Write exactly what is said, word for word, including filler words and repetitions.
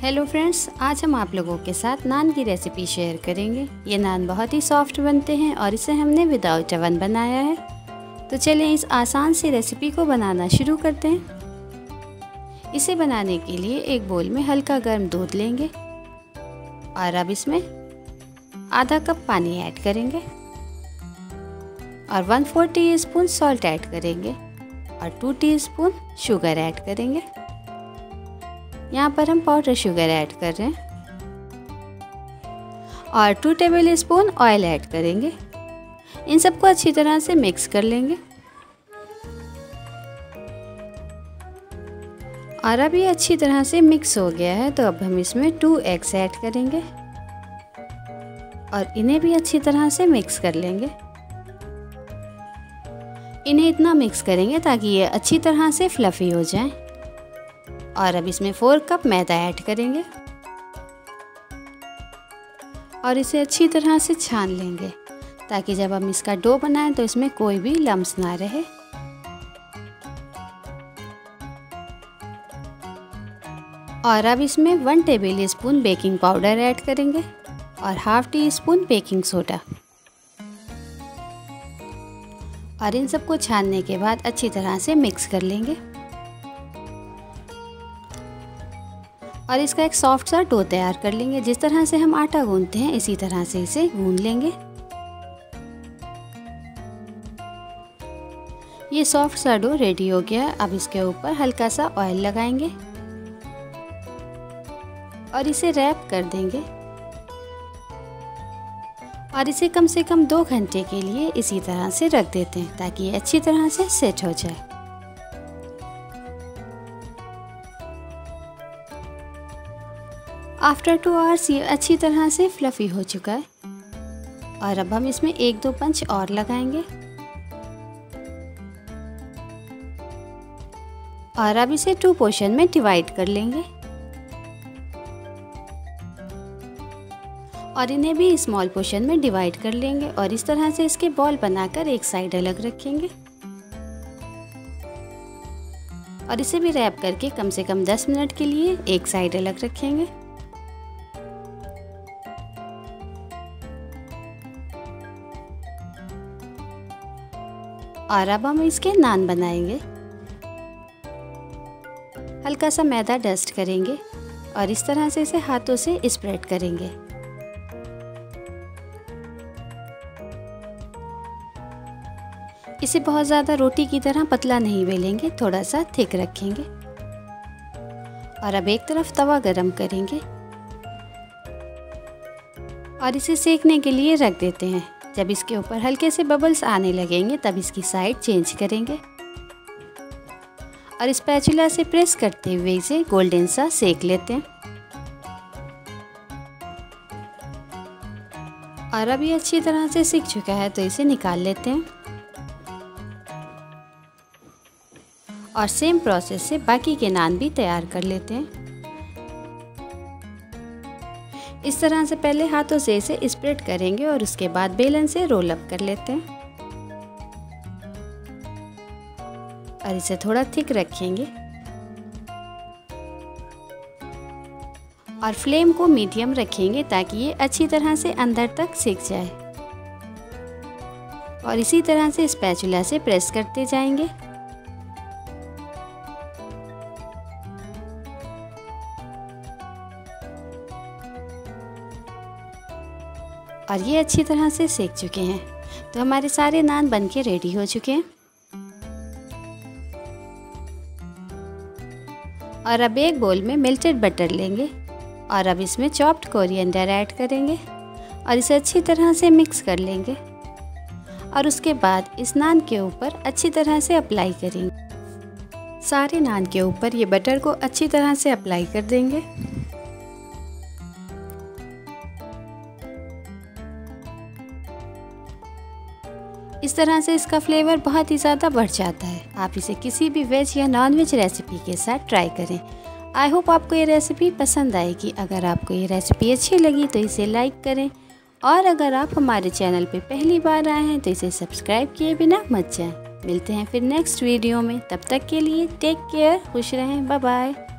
Hello friends, आज हम आप लोगों के साथ नान की रेसिपी शेयर करेंगे। ये नान बहुत ही सॉफ्ट बनते हैं और इसे हमने विदाउट ओवन बनाया है। तो चलिए इस आसान सी रेसिपी को बनाना शुरू करते हैं। इसे बनाने के लिए एक बोल में हल्का गर्म दूध लेंगे और अब इसमें आधा कप पानी ऐड करेंगे और one four teaspoon salt add करेंगे और टू टीस्पून शुगर ऐड करेंगे। यहाँ पर हम पाउडर शुगर ऐड कर रहे हैं और two tablespoon oil add करेंगे। इन सबको अच्छी तरह से मिक्स कर लेंगे और अब ये अच्छी तरह से मिक्स हो गया है। तो अब हम इसमें टू एग्स ऐड करेंगे और इन्हें भी अच्छी तरह से मिक्स कर लेंगे। इन्हें इतना मिक्स करेंगे ताकि ये अच्छी तरह से फ्लफी हो जाए। और अब इसमें फोर कप मैदा ऐड करेंगे और इसे अच्छी तरह से छान लेंगे ताकि जब हम इसका डो बनाएं तो इसमें कोई भी लम्स ना रहे। और अब इसमें one tablespoon baking powder add करेंगे और half teaspoon baking soda. और इन सबको छानने के बाद अच्छी तरह से मिक्स कर लेंगे और इसका एक सॉफ्ट सा डो तैयार कर लेंगे। जिस तरह से हम आटा गूंथते हैं इसी तरह से इसे गूंथ लेंगे। ये सॉफ्ट सा डो रेडी हो गया। अब इसके ऊपर हल्का सा ऑयल लगाएंगे और इसे रैप कर देंगे और इसे कम से कम दो घंटे के लिए इसी तरह से रख देते हैं ताकि ये अच्छी तरह से सेट हो जाए। आफ्टर टू आवर्स ये अच्छी तरह से फ्लफी हो चुका है और अब हम इसमें एक दो पंच और लगाएंगे और अब इसे टू पोर्शन में डिवाइड कर लेंगे और इन्हें भी स्मॉल पोर्शन में डिवाइड कर लेंगे और इस तरह से इसके बॉल बनाकर एक साइड अलग रखेंगे और इसे भी रैप करके कम से कम दस मिनट के लिए एक साइड अलग रखेंगे। और अब हम इसके नान बनाएंगे। हल्का सा मैदा डस्ट करेंगे और इस तरह से इसे हाथों से स्प्रेड करेंगे। इसे बहुत ज़्यादा रोटी की तरह पतला नहीं बेलेंगे, थोड़ा सा थिक रखेंगे। और अब एक तरफ तवा गरम करेंगे और इसे सेकने के लिए रख देते हैं। जब इसके ऊपर हल्के से बबल्स आने लगेंगे तब इसकी साइड चेंज करेंगे और स्पैचुला से प्रेस करते हुए इसे गोल्डन सा सेक लेते हैं। और अब ये अच्छी तरह से सिक चुका है तो इसे निकाल लेते हैं और सेम प्रोसेस से बाकी के नान भी तैयार कर लेते हैं। इस तरह से पहले हाथों से इसे स्प्रेड करेंगे और उसके बाद बेलन से रोल अप कर लेते हैं और इसे थोड़ा थिक रखेंगे और फ्लेम को मीडियम रखेंगे ताकि ये अच्छी तरह से अंदर तक सिक जाए। और इसी तरह से स्पैचुला से प्रेस करते जाएंगे और ये अच्छी तरह से सेक चुके हैं। तो हमारे सारे नान बनके रेडी हो चुके हैं। और अब एक बोल में मेल्टेड बटर लेंगे और अब इसमें चॉप्ड कोरिएंडर ऐड करेंगे और इसे अच्छी तरह से मिक्स कर लेंगे और उसके बाद इस नान के ऊपर अच्छी तरह से अप्लाई करेंगे। सारे नान के ऊपर ये बटर को अच्छी तरह से अप्लाई कर देंगे। इस तरह से इसका फ्लेवर बहुत ही ज़्यादा बढ़ जाता है। आप इसे किसी भी वेज या नॉन वेज रेसिपी के साथ ट्राई करें। आई होप आपको ये रेसिपी पसंद आएगी। अगर आपको ये रेसिपी अच्छी लगी तो इसे लाइक करें और अगर आप हमारे चैनल पे पहली बार आए हैं तो इसे सब्सक्राइब किए बिना मत जाएं। मिलते हैं फिर नेक्स्ट वीडियो में, तब तक के लिए टेक केयर, खुश रहें, बाय बाय।